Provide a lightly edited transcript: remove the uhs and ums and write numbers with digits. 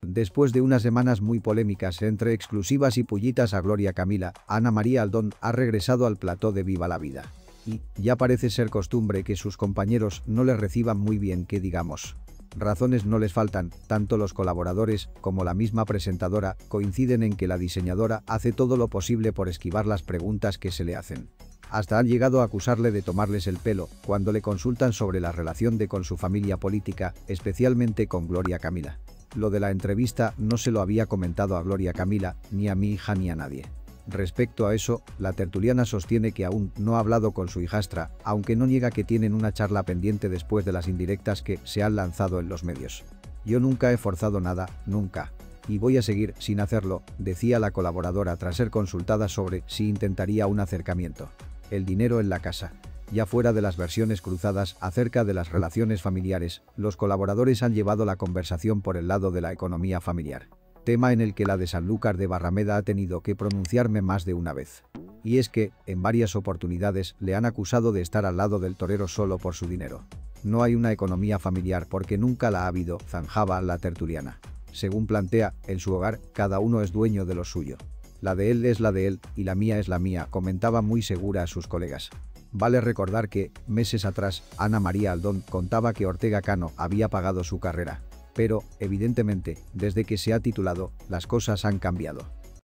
Después de unas semanas muy polémicas entre exclusivas y pullitas a Gloria Camila, Ana María Aldón ha regresado al plató de Viva la Vida. Y ya parece ser costumbre que sus compañeros no le reciban muy bien, que digamos. Razones no les faltan, tanto los colaboradores como la misma presentadora coinciden en que la diseñadora hace todo lo posible por esquivar las preguntas que se le hacen. Hasta han llegado a acusarle de tomarles el pelo cuando le consultan sobre la relación con su familia política, especialmente con Gloria Camila. Lo de la entrevista no se lo había comentado a Gloria Camila, ni a mi hija ni a nadie. Respecto a eso, la tertuliana sostiene que aún no ha hablado con su hijastra, aunque no niega que tienen una charla pendiente después de las indirectas que se han lanzado en los medios. Yo nunca he forzado nada, nunca. Y voy a seguir sin hacerlo, decía la colaboradora tras ser consultada sobre si intentaría un acercamiento. El dinero en la casa. Ya fuera de las versiones cruzadas acerca de las relaciones familiares, los colaboradores han llevado la conversación por el lado de la economía familiar. Tema en el que la de Sanlúcar de Barrameda ha tenido que pronunciarme más de una vez. Y es que, en varias oportunidades, le han acusado de estar al lado del torero solo por su dinero. No hay una economía familiar porque nunca la ha habido, zanjaba la tertuliana. Según plantea, en su hogar, cada uno es dueño de lo suyo. La de él es la de él y la mía es la mía, comentaba muy segura a sus colegas. Vale recordar que, meses atrás, Ana María Aldón contaba que Ortega Cano había pagado su carrera. Pero, evidentemente, desde que se ha titulado, las cosas han cambiado.